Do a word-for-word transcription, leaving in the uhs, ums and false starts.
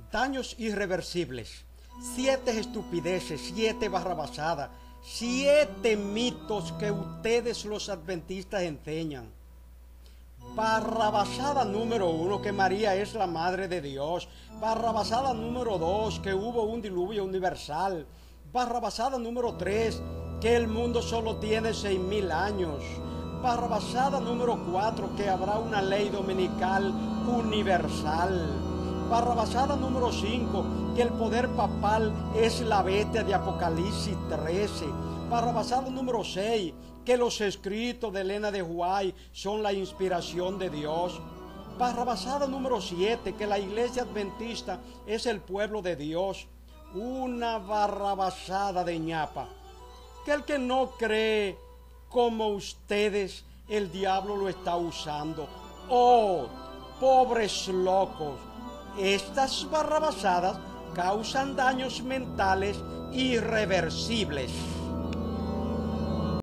Daños irreversibles, siete estupideces, siete barrabasadas, siete mitos que ustedes los adventistas enseñan. Barrabasada número uno, que María es la madre de Dios. Barrabasada número dos, que hubo un diluvio universal. Barrabasada número tres, que el mundo solo tiene seis mil años. Barrabasada número cuatro, que habrá una ley dominical universal. Barrabasada número cinco, que el poder papal es la bestia de Apocalipsis trece. Barrabasada número seis, que los escritos de Elena de White son la inspiración de Dios. Barrabasada número siete, que la iglesia adventista es el pueblo de Dios. Una barrabasada de ñapa, que el que no cree como ustedes, el diablo lo está usando. Oh, pobres locos, estas barrabasadas causan daños mentales irreversibles.